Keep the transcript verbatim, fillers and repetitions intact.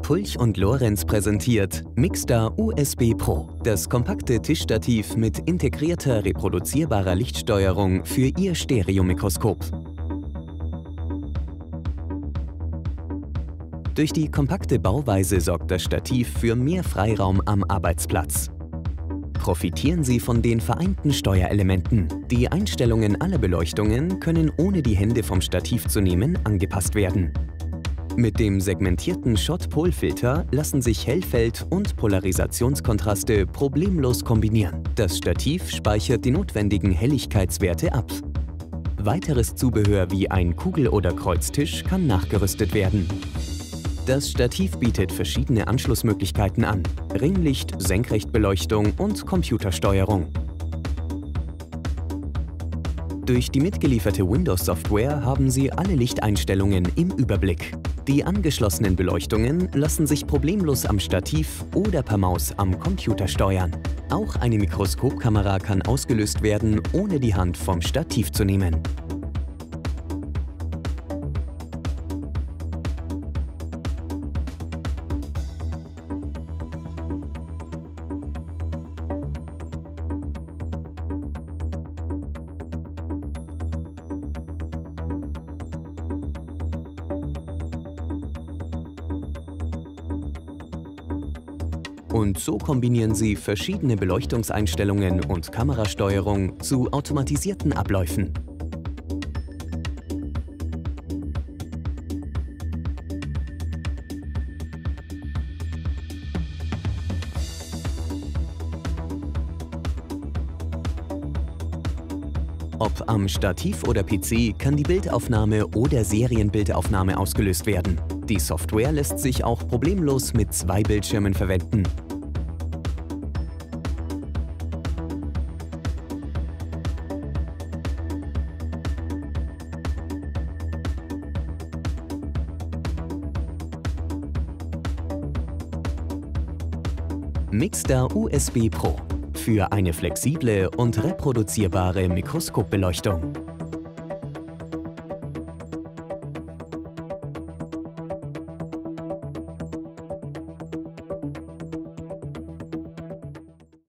Pulch und Lorenz präsentiert Mixstar U S B Pro, das kompakte Tischstativ mit integrierter reproduzierbarer Lichtsteuerung für Ihr Stereomikroskop. Durch die kompakte Bauweise sorgt das Stativ für mehr Freiraum am Arbeitsplatz. Profitieren Sie von den vereinten Steuerelementen. Die Einstellungen aller Beleuchtungen können ohne die Hände vom Stativ zu nehmen angepasst werden. Mit dem segmentierten Shot-Pol-Filter lassen sich Hellfeld- und Polarisationskontraste problemlos kombinieren. Das Stativ speichert die notwendigen Helligkeitswerte ab. Weiteres Zubehör wie ein Kugel- oder Kreuztisch kann nachgerüstet werden. Das Stativ bietet verschiedene Anschlussmöglichkeiten an: Ringlicht, Senkrechtbeleuchtung und Computersteuerung. Durch die mitgelieferte Windows-Software haben Sie alle Lichteinstellungen im Überblick. Die angeschlossenen Beleuchtungen lassen sich problemlos am Stativ oder per Maus am Computer steuern. Auch eine Mikroskopkamera kann ausgelöst werden, ohne die Hand vom Stativ zu nehmen. Und so kombinieren Sie verschiedene Beleuchtungseinstellungen und Kamerasteuerung zu automatisierten Abläufen. Ob am Stativ oder P C kann die Bildaufnahme oder Serienbildaufnahme ausgelöst werden. Die Software lässt sich auch problemlos mit zwei Bildschirmen verwenden. Mixstar U S B Pro für eine flexible und reproduzierbare Mikroskopbeleuchtung.